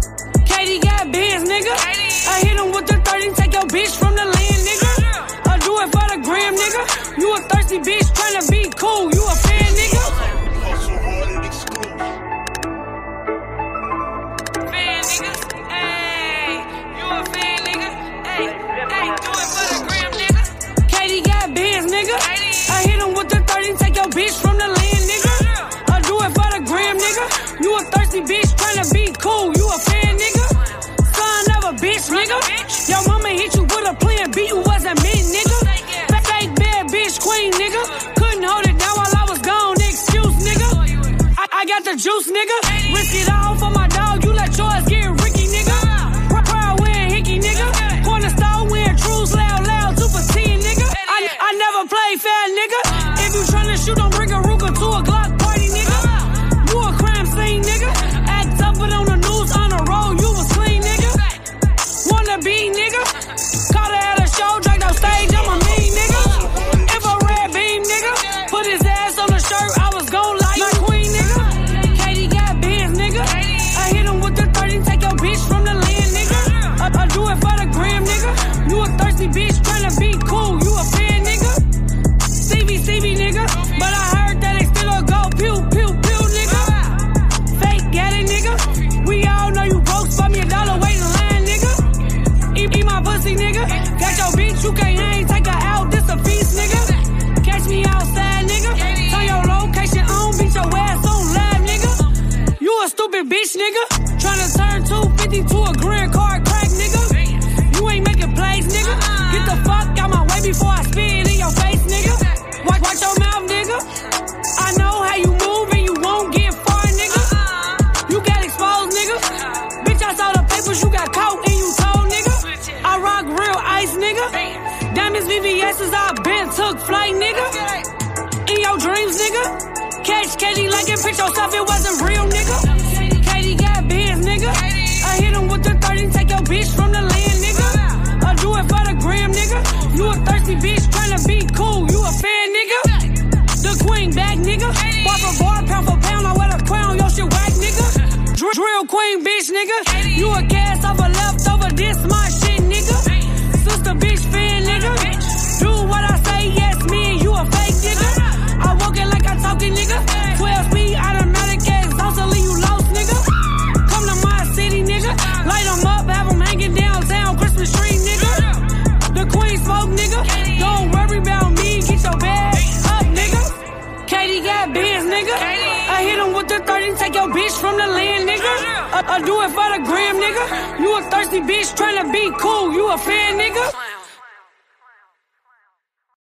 Katie got bands, nigga. I hit him with the 30, take your bitch from the land, nigga. I do it for the gram, nigga. You a thirsty bitch tryna be cool. You a fan, nigga. Fan, nigga. Hey, you a fan, nigga. Hey, do it for the gram, nigga. Katie got bands, nigga. I hit him with the 30, take your bitch from the land, nigga. I do it for the gram, nigga. You a thirsty bitch tryna be cool. You a fan, nigga. Son of a bitch, nigga. Your mama hit you with a plan B, you wasn't me, nigga. Fake bad bitch queen, nigga. Couldn't hold it down while I was gone, excuse, nigga. I got the juice, nigga. Risk it all for my dog, you let yours get Ricky, nigga. Proud wearing hickey, nigga. Corner store wearing trues, loud, 2 for 10, nigga. I never play fair, nigga. If you tryna shoot, don't bring a Ruger to a Glock party, nigga. You a crime scene, nigga. Act up, but on the news, on the road, you was clean, nigga. Wanna be, nigga. Caught her at a show, dragged off stage, I'm a mean, nigga. Infrared beam, nigga. Put his ass on the shirt, I was gon' like my queen, nigga. Katie got bands, nigga. I hit him with the 30, take your bitch from the land, nigga. I do it for the gram, nigga. You a thirsty bitch tryna be cool, you a fan, nigga. CV, nigga. But I heard that they still a go pew, nigga. Fake got it, nigga. We all know you broke, spot me $1 waiting line, nigga. Eat my pussy, nigga. Got your bitch, you can't hang, take her out, this a feast, nigga. Catch me outside, nigga. Turn your location on, beat your ass on live, nigga. You a stupid bitch, nigga. Tryna turn 250 to a grand card crack, nigga. You ain't making plays, nigga. Get the fuck out my way before I spit it in your face, nigga. Watch your mouth, nigga. I know how you move and you won't get far, nigga. You got exposed, nigga. Bitch, I saw the papers, you got caught and you told, nigga. I rock real ice, nigga. Diamonds, VVS's, I been took flight, nigga. In your dreams, nigga. Catch Katie like it, pitch yourself, it wasn't real, nigga. Katie got bands, nigga. I hit him with the 30, take your bitch from the land, nigga. I do it for the gram, nigga. You a thirsty bitch tryna be cool, you a fan, nigga. The queen back, nigga. Bar for bar, pound for pound, I wear the crown, your shit whack, nigga. Drill queen bitch, nigga. You a cast off a leftover, this my shit, nigga. Sister bitch fan, nigga. Do what I say, yes, me and you a fake, nigga. I walk it like I talk it, nigga. 12 speed, automatic exhaust, I'll leave you lost, nigga. Come to my city, nigga. Light them up, have them hanging downtown, Christmas tree, nigga. The queen smoke, nigga. Don't worry about me, get your bag up, nigga. Katie got bands, nigga. I hit him with the 30, take your bitch from the land, nigga. I do it for the gram, nigga. You a thirsty bitch tryna be cool, you a fan, nigga.